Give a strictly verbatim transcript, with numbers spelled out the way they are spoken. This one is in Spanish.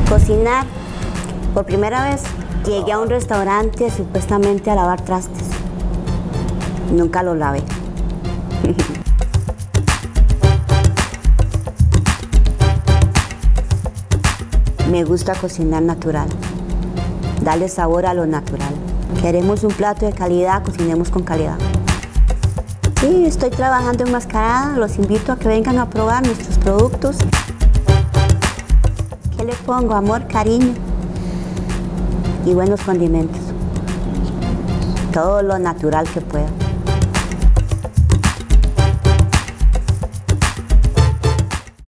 Cocinar. Por primera vez llegué a un restaurante supuestamente a lavar trastes. Nunca lo lavé. Me gusta cocinar natural, darle sabor a lo natural. Queremos un plato de calidad, cocinemos con calidad. Sí, estoy trabajando en Mascarada, los invito a que vengan a probar nuestros productos. ¿Qué le pongo? Amor, cariño y buenos condimentos. Todo lo natural que pueda.